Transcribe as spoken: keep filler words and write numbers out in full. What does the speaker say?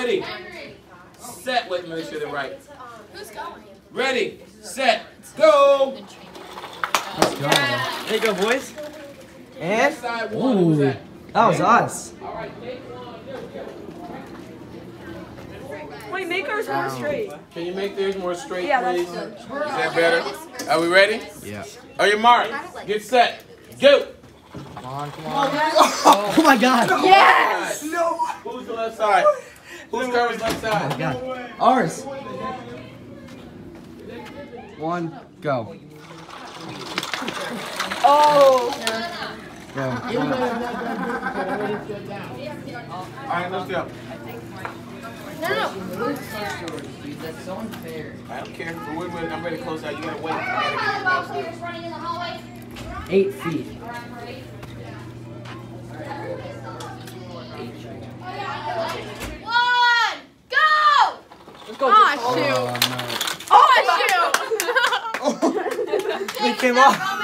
Ready, set. Wait, make sure they're right. Who's going? Ready, set, go. Let's go. There you go, boys. And Side one, who's that? that was us. All right, take one. Wait, make ours more straight. Can you make theirs more straight, Yeah, that's please? good. Is that better? Are we ready? Yeah. Are you marked? Get set, go. Come on, come on. Oh my God. Yes! No. Who's the left side? Who's covers left Oh my side? God. Ours. One, go. Oh! Go. All right, let's go. No, no, no. That's so unfair. I don't care. We're win-win. I'm ready to close out. You gotta wait. You gotta get your mouse loose. Eight feet. One, go! Let's go. Oh, Just- shoot. Oh, no. Oh, shoot. It came off.